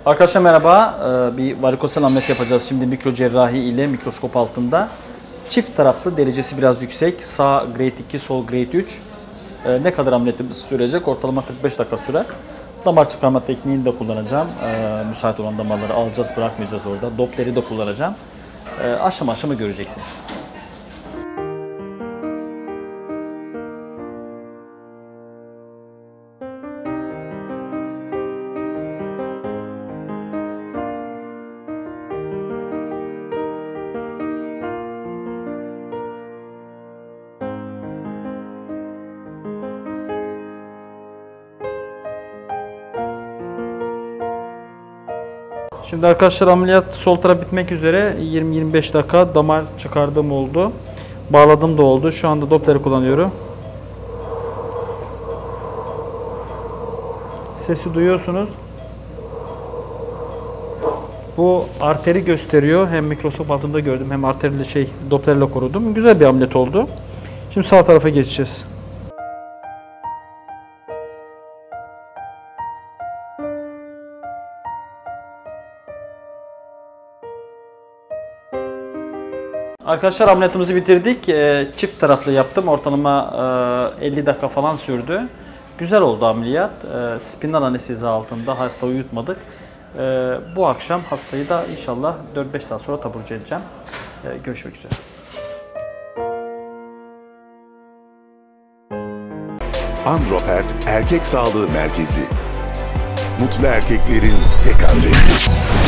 Arkadaşlar merhaba. Bir varikosel ameliyat yapacağız şimdi mikro cerrahi ile mikroskop altında. Çift taraflı, derecesi biraz yüksek. Sağ grade 2, sol grade 3. Ne kadar ameliyatımız sürecek? Ortalama 45 dakika sürer. Damar çıkarma tekniğini de kullanacağım. Müsait olan damarları alacağız, bırakmayacağız orada. Doppler'i de kullanacağım. Aşama aşama göreceksiniz. Şimdi arkadaşlar ameliyat sol taraf bitmek üzere. 20-25 dakika damar çıkardığım oldu. Bağladığım da oldu. Şu anda Doppler'i kullanıyorum. Sesi duyuyorsunuz. Bu arteri gösteriyor. Hem mikroskop altında gördüm hem arterli Doppler'le korudum. Güzel bir ameliyat oldu. Şimdi sağ tarafa geçeceğiz. Arkadaşlar ameliyatımızı bitirdik. Çift taraflı yaptım. Ortalama 50 dakika falan sürdü. Güzel oldu ameliyat. Spinal anestezi altında hasta uyutmadık. Bu akşam hastayı da inşallah 4-5 saat sonra taburcu edeceğim. Görüşmek üzere. Andropert Erkek Sağlığı Merkezi. Mutlu erkeklerin tek adresi.